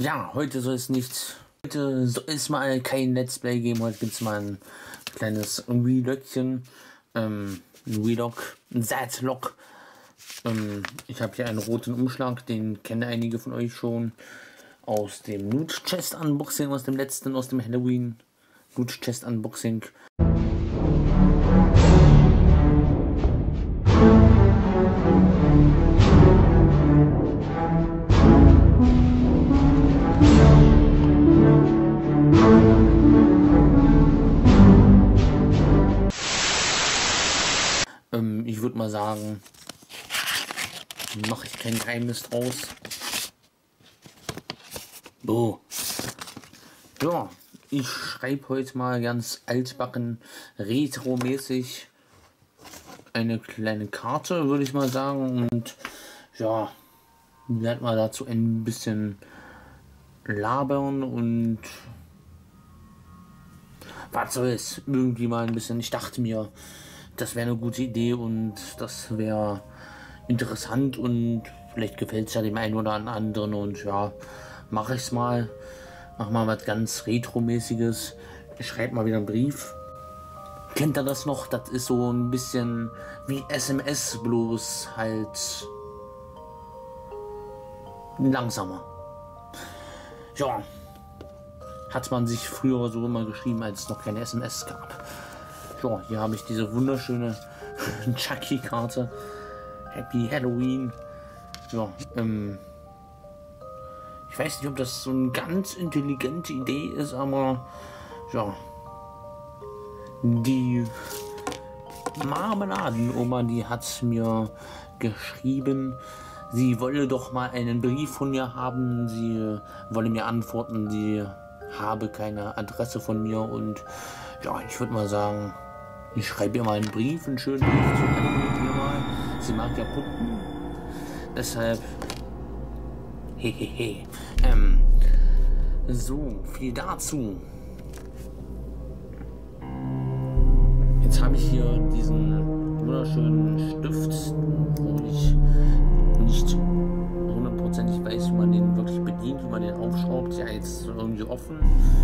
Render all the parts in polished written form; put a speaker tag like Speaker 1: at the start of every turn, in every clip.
Speaker 1: Ja, heute soll es nicht. Heute soll es mal kein Let's Play geben. Heute gibt es mal ein kleines Relogchen. Ein Relog, ein Zadlog. Ich habe hier einen roten Umschlag, den kennen einige von euch schon. Aus dem Loot Chest Unboxing, aus dem Halloween Loot Chest Unboxing. Ich würde mal sagen, mache ich kein Geheimnis draus. So. Ja, ich schreibe heute mal ganz altbacken, retro-mäßig eine kleine Karte, würde ich mal sagen. Und ja, werde mal dazu ein bisschen labern und was soll's, irgendwie mal ein bisschen. Ich dachte mir, das wäre eine gute Idee und das wäre interessant und vielleicht gefällt es ja dem einen oder anderen und ja, mache ich es mal. Mach mal was ganz Retro-mäßiges. Ich schreibe mal wieder einen Brief. Kennt ihr das noch? Das ist so ein bisschen wie SMS, bloß halt langsamer. Ja, hat man sich früher so immer geschrieben, als es noch keine SMS gab. Ja, hier habe ich diese wunderschöne Chucky-Karte. Happy Halloween. Ja, ich weiß nicht, ob das so eine ganz intelligente Idee ist, aber ja, die Marmeladenoma, die hat mir geschrieben, sie wolle doch mal einen Brief von mir haben, sie wolle mir antworten, sie habe keine Adresse von mir und ja, ich würde mal sagen, ich schreibe ihr mal einen Brief, einen schönen Brief zu Halloween mal. Sie mag ja Puppen, deshalb hehehe. So, viel dazu. Jetzt habe ich hier diesen wunderschönen Stift, wo ich nicht hundertprozentig weiß, wie man den wirklich bedient, wie man den aufschraubt. Ja, jetzt irgendwie offen.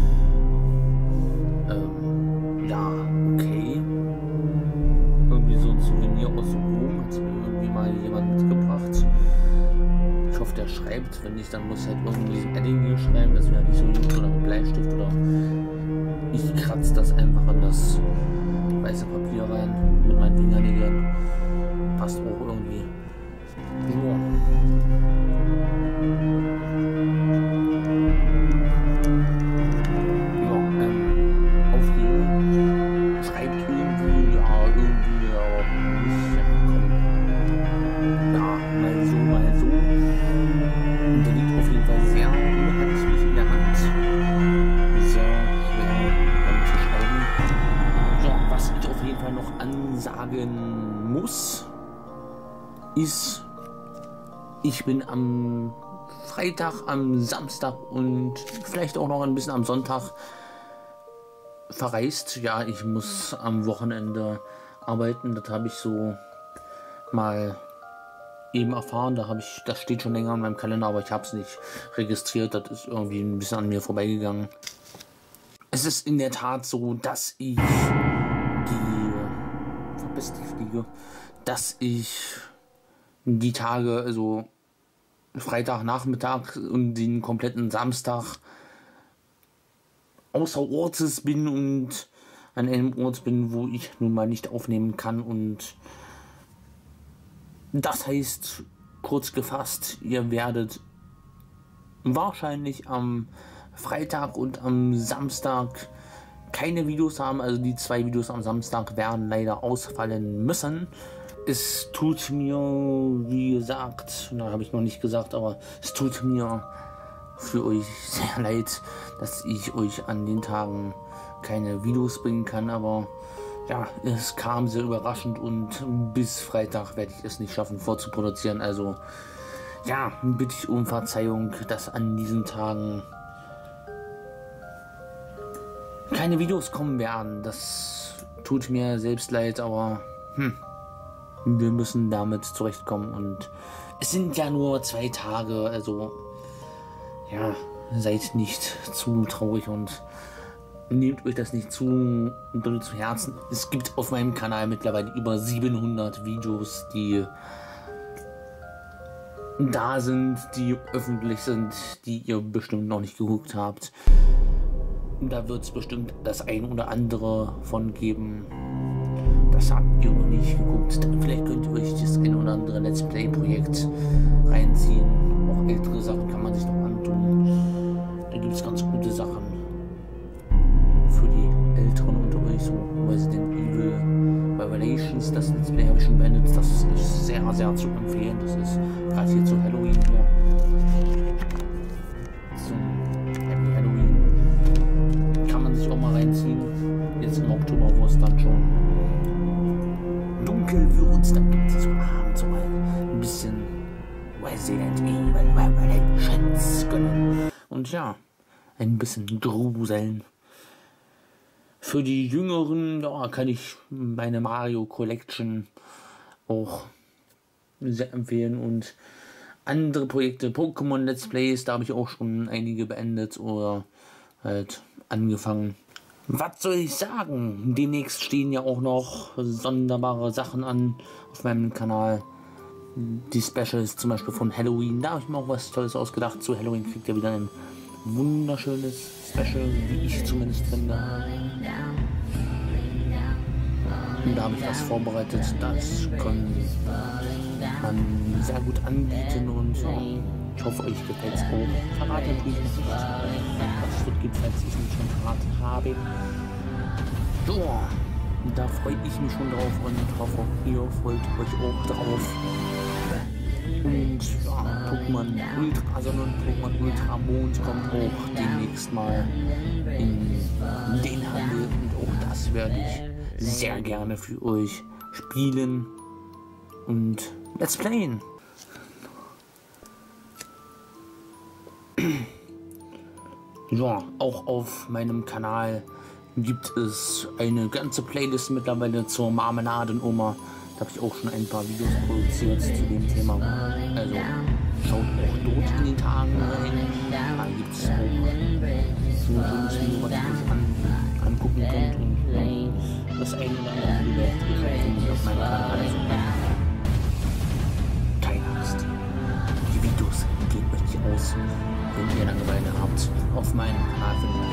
Speaker 1: Ja, okay. Irgendwie so ein Souvenir aus Rom hat mir irgendwie mal jemand mitgebracht. Ich hoffe, der schreibt. Wenn nicht, dann muss halt irgendwie ein Edding hier schreiben. Das wäre nicht so gut. Oder ein Bleistift. Oder ich kratze das einfach an das weiße Papier rein. Mit meinen Fingernägeln. Passt auch irgendwie. So. Sagen muss, ist, ich bin am Freitag, am Samstag und vielleicht auch noch ein bisschen am Sonntag verreist. Ja, ich muss am Wochenende arbeiten, das habe ich so mal eben erfahren, das steht schon länger in meinem Kalender, aber ich habe es nicht registriert, das ist irgendwie ein bisschen an mir vorbeigegangen. Es ist in der Tat so, dass ich die Tage, also Freitagnachmittag und den kompletten Samstag außer Ortes bin und an einem Ort bin, wo ich nun mal nicht aufnehmen kann, und das heißt, kurz gefasst, ihr werdet wahrscheinlich am Freitag und am Samstag keine Videos haben, also die 2 Videos am Samstag werden leider ausfallen müssen. Es tut mir, wie gesagt, da habe ich noch nicht gesagt, aber es tut mir für euch sehr leid, dass ich euch an den Tagen keine Videos bringen kann, aber ja, es kam sehr überraschend und bis Freitag werde ich es nicht schaffen vorzuproduzieren, also ja, bitte ich um Verzeihung, dass an diesen Tagen keine Videos kommen werden. Das tut mir selbst leid, aber wir müssen damit zurechtkommen und es sind ja nur 2 Tage, also ja, seid nicht zu traurig und nehmt euch das nicht zu doll zu Herzen. Es gibt auf meinem Kanal mittlerweile über 700 Videos, die da sind, die öffentlich sind, die ihr bestimmt noch nicht geguckt habt. Da wird es bestimmt das ein oder andere von geben. Das habt ihr noch nicht geguckt. Vielleicht könnt ihr euch das ein oder andere Let's Play Projekt reinziehen. Auch ältere Sachen kann man sich noch antun. Da gibt es ganz gute Sachen für die Älteren unter euch, so Resident Evil Revelations. Das Let's Play habe ich schon beendet. Das ist sehr, sehr zu empfehlen. Das ist gerade hier zu Halloween hier. Zum Happy Halloween. Kann man sich auch mal reinziehen. Jetzt im Oktober, wo es dann schon dunkel wird, dann gibt es so abends mal ein bisschen Resident Evil Revelations gönnen. Und ja, ein bisschen gruseln. Für die Jüngeren, ja, kann ich meine Mario Collection auch sehr empfehlen und andere Projekte, Pokémon Let's Plays, da habe ich auch schon einige beendet oder halt angefangen. Was soll ich sagen? Demnächst stehen ja auch noch sonderbare Sachen an auf meinem Kanal. Die Specials zum Beispiel von Halloween, da habe ich mir auch was Tolles ausgedacht. Zu Halloween kriegt ihr wieder ein wunderschönes Special, wie ich zumindest finde. Und da habe ich was vorbereitet, das kann man sehr gut anbieten und ich hoffe, euch gefällt es auch. Verraten tue ich nicht, was es gibt, falls ich es nicht schon verraten habe. So, da freue ich mich schon drauf und hoffe, ihr freut euch auch drauf. Und ja, Pokémon Ultra Sonne und Pokémon Ultra Mond kommt auch demnächst mal in den Handel und auch das werde ich sehr gerne für euch spielen und Let's Playen. Ja, auch auf meinem Kanal gibt es eine ganze Playlist mittlerweile zur Marmeladenoma. Da habe ich auch schon ein paar Videos produziert zu dem Thema. Also schaut auch dort in den Tagen rein. Da gibt es auch so ein schönes Video, was ihr euch angucken könnt. Und das eine oder andere Video werdet ihr schon finden auf meinem Kanal. Also keine Angst. Die Videos gehen euch nicht aus, wenn ihr Langeweile habt. Auf meinem Kanal findet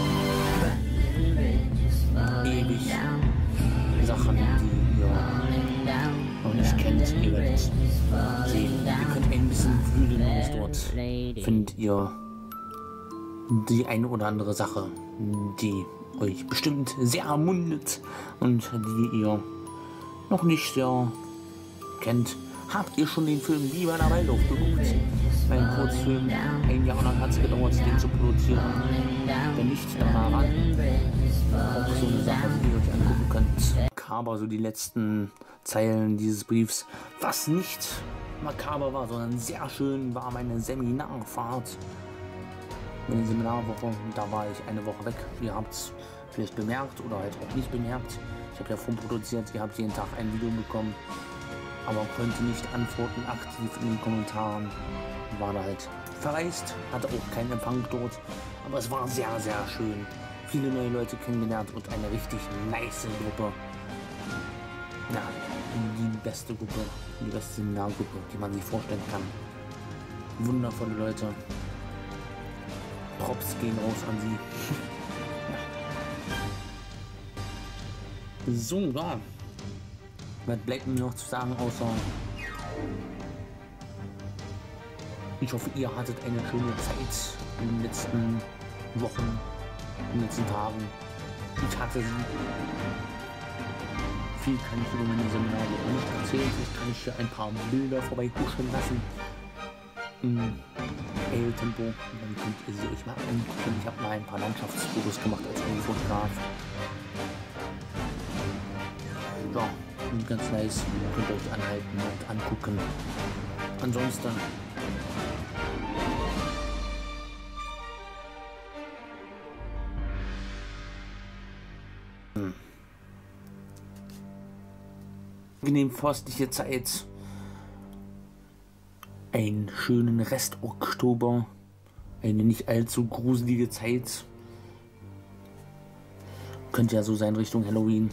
Speaker 1: ihr ewig Sachen, die ihr noch nicht kennt. Ihr werdet sehen. Ihr könnt ein bisschen wühlen und dort findet ihr die eine oder andere Sache, die euch bestimmt sehr ermundet und die ihr noch nicht sehr kennt. Habt ihr schon den Film Viva la Waldorf geguckt? Mein Kurzfilm, ein Jahr lang hat es gedauert, den zu produzieren. Wenn nicht, dann mal ran. Auch so eine Sache, die ihr euch angucken könnt. Makaber, so die letzten Zeilen dieses Briefs. Was nicht makaber war, sondern sehr schön, war meine Seminarfahrt. Meine Seminarwoche, da war ich eine Woche weg. Ihr habt es vielleicht bemerkt oder halt auch nicht bemerkt. Ich habe ja vorproduziert, ihr habt jeden Tag ein Video bekommen, aber konnte nicht antworten aktiv in den Kommentaren. War da halt verreist, hatte auch keinen Empfang dort, aber es war sehr, sehr schön. Viele neue Leute kennengelernt und eine richtig nice Gruppe. Ja, die beste Gruppe, die beste Seminargruppe, die man sich vorstellen kann. Wundervolle Leute. Props gehen raus an sie. Ja. So, ja. Was bleibt mir noch zu sagen, außer ich hoffe, ihr hattet eine schöne Zeit in den letzten Wochen, in den letzten Tagen. Ich hatte sie. Viel kann ich über meine Seminare nicht erzählen. Vielleicht kann ich hier ein paar Bilder vorbei huschen lassen. Im L-Tempo. Dann könnt ihr sie euch mal angucken. Ich habe mal ein paar Landschaftsfotos gemacht als Fotograf. Ja, ganz nice. Könnt ihr euch anhalten und angucken. Ansonsten angenehm forstliche Zeit. Einen schönen Rest Oktober. eine nicht allzu gruselige Zeit. Könnte ja so sein Richtung Halloween.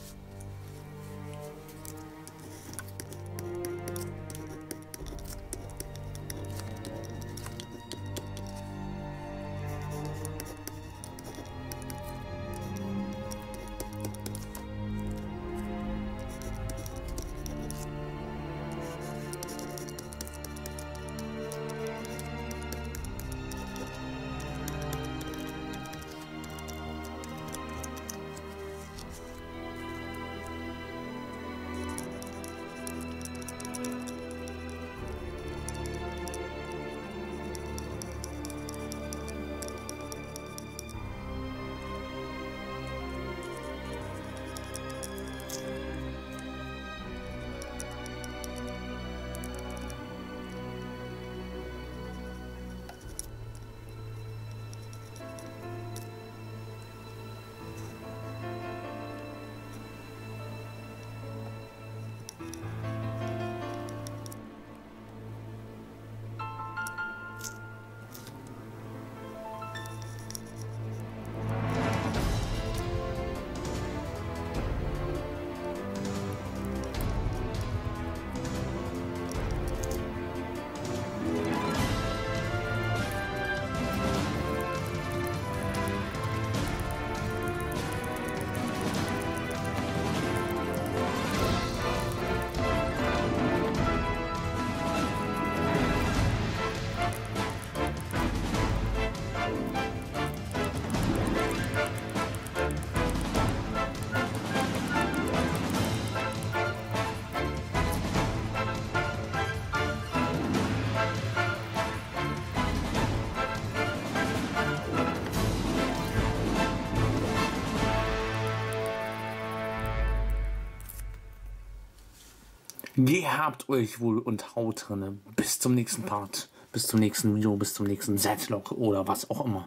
Speaker 1: Gehabt euch wohl und haut drinne. Bis zum nächsten Part. Bis zum nächsten Video. Bis zum nächsten Setlock oder was auch immer.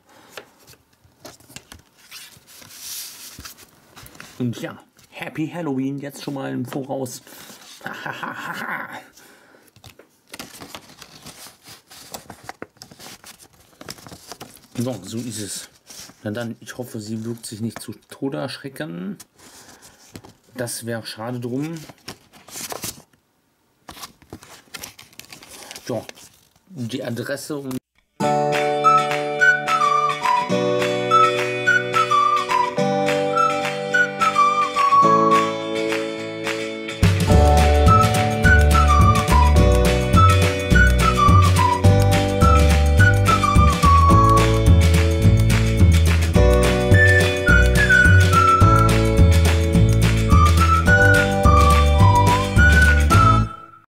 Speaker 1: Und ja, Happy Halloween jetzt schon mal im Voraus. So ist es. Na dann, ich hoffe, sie wirkt sich nicht zu Tode erschrecken. Das wäre schade drum. Ja, die Adresse und